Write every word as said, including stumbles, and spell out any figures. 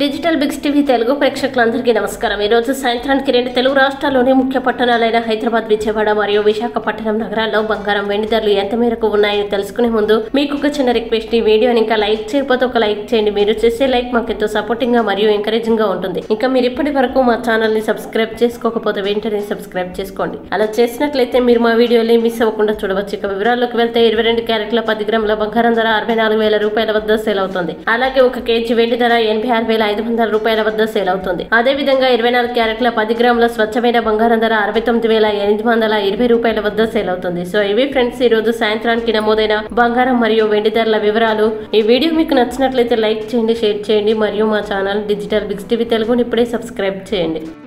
Digital Biggs TV Telugu ప్రేక్షకులందరికీ నమస్కారం। ఈ రోజు సాయంత్రానికి రెండు తెలుగు రాష్ట్రాల్లోని ముఖ్య పట్టణాలైన హైదరాబాద్, విజయవాడ మరియు విశాఖపట్నం నగరాల్లో బంగారం వెండి ధరలు ఎంత మేరకు ఉన్నాయని తెలుసుకునే ముందు మీకు ఒక చిన్న రిక్వెస్ట్, ఈ వీడియోని ఇంకా లైక్ చేయకపోతే ఒక లైక్ చేయండి। మీరు చేసే లైక్ మాకు ఎంతో సపోర్టింగ్ గా మరియు ఎంకరేజింగ్ గా ఉంటుంది। ఇంకా మీరు ఇప్పటి వరకు మా ఛానల్ ని సబ్స్క్రైబ్ చేసుకోకపోతే వెంటనే సబ్స్క్రైబ్ చేసుకోండి। అలా చేసినట్లయితే మీరు మా వీడియోని మిస్ అవ్వకుండా చూడవచ్చు। ఇక వివరాల్లోకి వెళ్తే ఇరవై రెండు క్యారెట్ల పది గ్రాముల బంగారం ధర అరవై నాలుగు వేల రూపాయల వద్ద సేల్ అవుతుంది। అలాగే ఒక కేజీ వెండి ధర ఎనభై ఆరు వేల ఐదు వందల రూపాయల వద్ద సేల్ అవుతుంది। అదే విధంగా ఇరవై నాలుగు క్యారెట్ల పది గ్రాముల స్వచ్ఛమైన బంగారం ధర అరవై తొమ్మిది వేల ఎనిమిది వందల ఇరవై రూపాయల వద్ద సేల్ అవుతుంది। సో ఇవి ఫ్రెండ్స్ ఈ రోజు సాయంత్రానికి నమోదైన బంగారం మరియు వెండి ధరల వివరాలు। ఈ వీడియో మీకు నచ్చినట్లయితే లైక్ చేయండి, షేర్ చేయండి మరియు మా ఛానల్ డిజిటల్ బిగ్స్ టీవీ తెలుగుని ఇప్పుడే సబ్స్క్రైబ్ చేయండి।